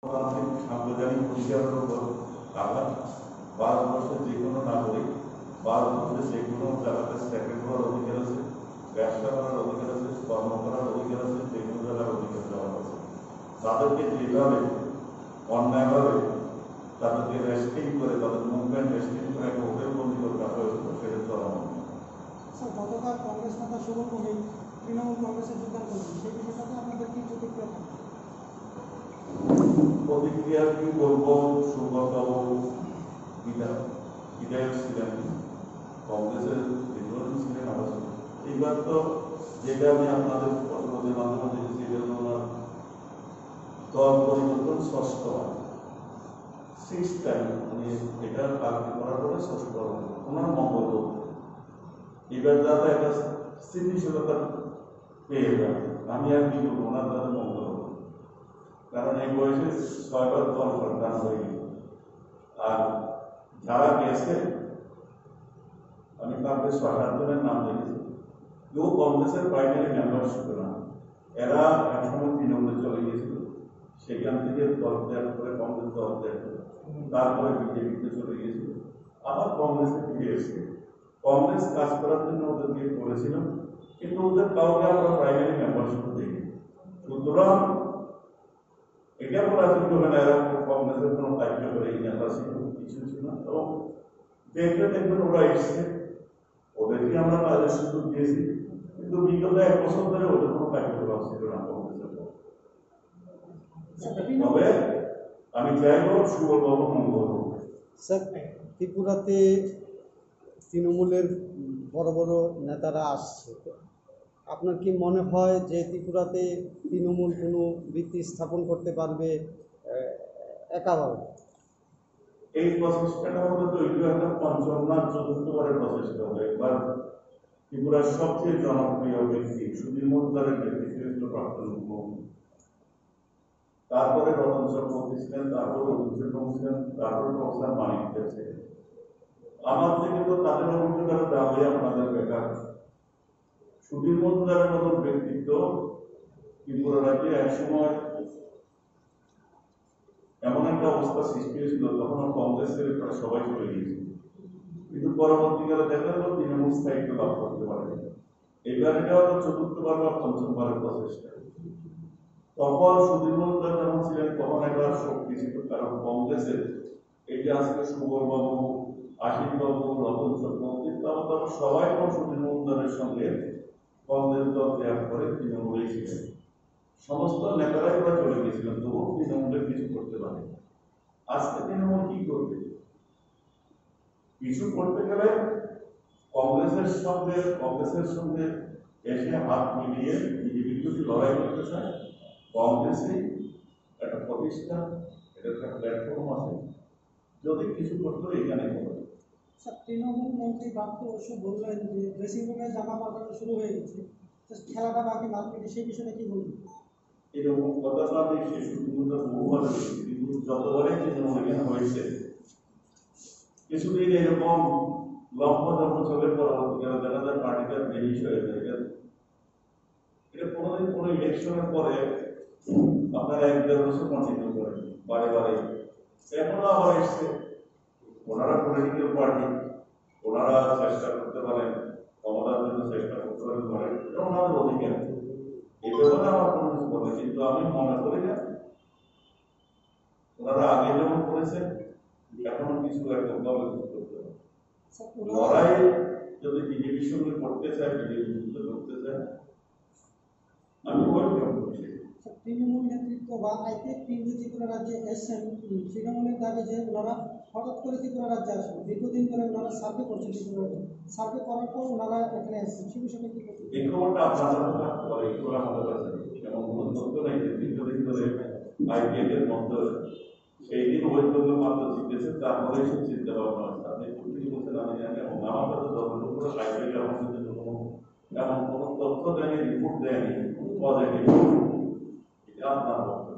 সাংবিধানিক অধিকারের উপর আঘাত, ভারতবর্ষের যে কোনো নাগরিক ভারতবর্ষের যে কোনো জায়গাতে সেটেল হওয়ার অধিকার আছে, ব্যবসা করার অধিকার আছে, কর্ম করার অধিকার আছে, যে কোনো জায়গার অধিকার দেওয়া আছে। তাদেরকে যেভাবে অন্যায়ভাবে তাদেরকে রেস্ট্রিক্ট করে, তাদের মুভমেন্ট রেস্ট্রিক্ট করে একটা হোটেল বন্দী করে রাখা হয়েছিল, সেটা চরম। স্যার, গতকাল কংগ্রেস নেতা শুভম মহিল তৃণমূল কংগ্রেসে যোগদান করলেন, সেই বিষয়টাতে আপনাদের কি প্রতিক্রিয়া থাকে? প্রতিক্রিয়া কি বলবো, সুব্রতবাবু বিধায়ক ছিলেন, কংগ্রেসের দীর্ঘদিন ছিলেন, আবার এইবার তো যেটা আমি আপনাদের পত্রের মাধ্যমে দেখেছি, এটা হল ওনার দল পরিবর্তন ষষ্ঠ হয়, 6th টাইম উনি এটা কাজটি করার পরে ষষ্ঠ হয় ওনার মঙ্গল করতে। এবার যাতে একটা স্থিতিশীলতা পেয়ে যাবে, আমি আর কি বলবো, ওনার যাতে মঙ্গল হবে, কারণ এই বয়সে 6বার দল সরকার হয়ে গেল। আর যারা গেছে, আমি তাদের 6-7 জনের নাম দেখেছি, কেউ কংগ্রেসের প্রাইমারি মেম্বারশিপ না, এরা একসময় তৃণমূলে চলে গিয়েছিল, সেখান থেকে দল ত্যাগ করে কংগ্রেস দল ত্যাগ করে তারপরে বিজেপিতে চলে গিয়েছিল, আবার কংগ্রেসে ফিরে এসে কংগ্রেস কাজ করার জন্য ওদেরকে করেছিল, কিন্তু ওদের কাউকে আমরা প্রাইমারি মেম্বারশিপ দিইনি। সুতরাং এটা বলা যোগ্য হবে না এরা কংগ্রেসের কোনো দায়িত্ব করে এই মেম্বারশিপ কিছু ছিল না। এবং দেখবেন ওরা এসছে, ওদেরকে আমরা কাজের সুযোগ দিয়েছি, কিন্তু বিগত 1 বছর ধরে ওদের কোনো কার্যক্রম ছিল না কংগ্রেসের। তবে আমি চাইব সুবলবাবু মঙ্গল হোক। স্যার, ত্রিপুরাতে তৃণমূলের বড় বড় নেতারা আসছে, আপনার কি মনে হয় যে ত্রিপুরাতে তৃণমূল কোনো ভিত্তি স্থাপন করতে পারবে একাভাবে? এই প্রচেষ্টাটা হলো তো একটা পঞ্চম না চতুর্থবারের প্রচেষ্টা হবে। একবার ত্রিপুরার সবচেয়ে জনপ্রিয় ব্যক্তি সুধীর মুদ্রারের ব্যক্তিত্ব প্রাক্তন মুখ্যমন্ত্রী, তারপরে রতন চক্রবর্তী ছিলেন, তারপরে অভিষেক ছিলেন, তারপরে প্রফেসর মানিক ছিলেন। আমার থেকে তো তাদের অভিযোগের দাবি আপনাদের বেকার। সুধীর মুদ্রারের মতন ব্যক্তিত্ব ত্রিপুরা রাজ্যে একসময় এমন একটা অবস্থা সৃষ্টি হয়েছিল, তখন কংগ্রেসের প্রায় সবাই চলে গিয়েছিল, কিন্তু পরবর্তীকালে দেখা গেল তৃণমূল স্থায়িত্ব লাভ করতে পারে। এবার এটা হলো 4র্থবার বা 5মবারের প্রচেষ্টা। তখন সুধীর মুদ্রা যখন ছিলেন তখন একটা শক্তি ছিল, কারণ কংগ্রেসের এই যে আজকে সুবলবাবু, আশিসবাবু, রতন চক্রবর্তী, তারপর সবাই সুধীর মুদ্রারের সঙ্গে কংগ্রেস দল ত্যাগ করে তৃণমূলে ছিলেন। সমস্ত নেতারাই ওরা চলে গিয়েছিলেন, তবুও তৃণমূলের কিছু করতে পারে। আজকে তৃণমূল কি করবে? কিছু করতে গেলে কংগ্রেসের সঙ্গে এসে হাত মিলিয়ে বিজেপি যদি লড়াই করতে চায়, কংগ্রেসে একটা প্রতিষ্ঠান, এটা একটা প্ল্যাটফর্ম আছে, যদি কিছু করতে এখানে করবে। স্যার, তৃণমূল মন্ত্রী প্রাপ্ত বসু বললেন যে ড্রেসিং রুমে জামা পাল্টানো শুরু হয়ে গেছে, খেলাটা বাকি মার্কেটে, সেই বিষয়ে কি বলবেন? এরকম কথা আমি শিশু বহুবার কিন্তু যতবারই তৃণমূল এখানে হয়েছে, কিছুদিন এরকম লম্বা চলে, পরবর্তীকালে দেখা যায় পার্টিটা জিনিস হয়ে যায়। এটা কোনোদিন কোনো ইলেকশনের পরে আপনারা 1-1.5 বছর কন্টিনিউ করেন বারে বারে, এখনো আবার এসছে। ওনারা পলিটিক্যাল পার্টি, ওনারা চেষ্টা করতে পারেন, ক্ষমতার জন্য চেষ্টা করতে পারেন, এটা ওনাদের অধিকার। এই ব্যাপারে আমার কোনো কিছু বলে, কিন্তু আমি মনে করি না ওনারা আগে যেমন করেছেন এখনো কিছু একদম ভাবে করতে পারে। লড়াই যদি বিজেপির সঙ্গে করতে চায়, বিজেপির যুদ্ধ করতে চায়, আমি ওয়েলকাম করছি। তৃণমূল নেতৃত্ব বা আইপিএফ কেন্দ্রীয় ত্রিপুরা রাজ্যে এসছেন, তৃণমূলের দাবি যে ওনারা হঠাৎ করে ত্রিপুরা রাজ্যে আসেন, দীর্ঘদিন ধরে ওনারা সার্ভে করছেন, ত্রিপুরা সার্ভে করার পর ওনারা এখানে এসছেন, সেই বিষয়ে কি বলছেন? এই খবরটা আপনারা থাকতে পারে, এই খবর আমাদের কাছে এমন কোনো তথ্য নেই যে দীর্ঘদিন ধরে আইপিএফ এর মধ্যে সেই দিন ওয়েস্টবেঙ্গল মাত্র জিতেছে, তারপরে সে চিন্তা ভাবনা আছে। আপনি কি বলছেন আমি জানি, এবং আমার কাছে যতটুকু করে আইপিএফ আমার কাছে এমন কোনো তথ্য দেয়নি, রিপোর্ট দেয়নি পজিটিভ, এটা আপনার বক্তব্য।